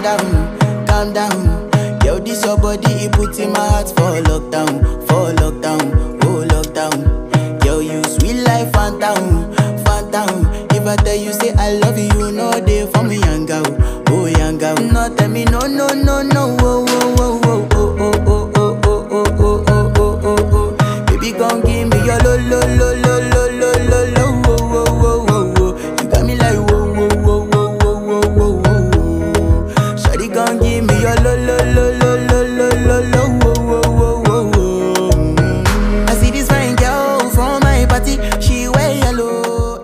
calm down. Yo, this your body, it puts in my heart for lockdown, oh lockdown. Yo, you sweet life, phantom, phantom. If I tell you say I love you, you know they for me, young girl, oh young girl. No, tell me no, no, no, no, oh, oh, oh, oh, oh, oh, oh, oh, oh, oh, oh, oh, oh, oh. Baby, come give me your lo, lo, lo, lo, lo, lo, lo, lo, oh, oh, oh, oh, oh. You got me like whoa, whoa, whoa, whoa, whoa, whoa, whoa, whoa. Shawty, come give me your lo, lo, lo, lo, lo, lo, lo, lo, oh, oh, oh, oh, oh. I see this fine girl from my party, she wear yellow.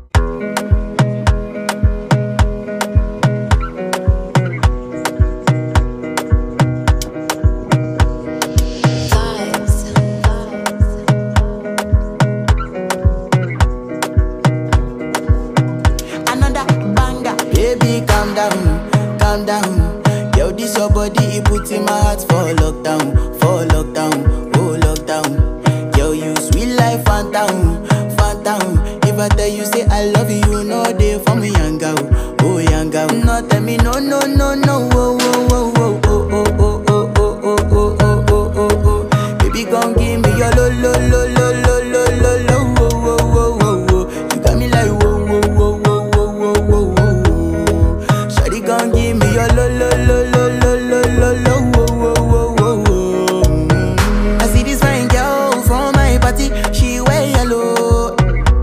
Baby, calm down. Yo, this your body, it puts in my heart for lockdown, oh lockdown. Yo, you sweet life, phantom, phantom. If I tell you say I love you, you know they for me, young girl, oh young girl. No, tell me no, no, no, no, oh, oh, oh, oh, oh, oh, oh, oh, oh, oh, oh, oh, oh, oh. Baby, gon' give me your lo, lo, lo, lo, lo, lo, lo, lo, oh, oh, oh, oh, oh. You got me like whoa, whoa, whoa, whoa, whoa, whoa, whoa. Shawty gon' give me your lo, lo, lo, lo, lo, lo, lo, lo, oh, oh, oh, oh, oh. I see this fine girl from my party, she wear yellow.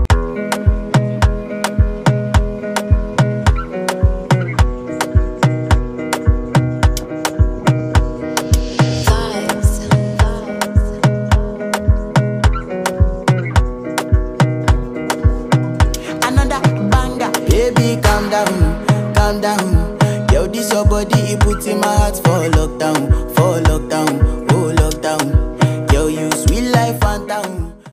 Baby, calm down. Yo, this your body, it puts in my heart for lockdown, oh lockdown.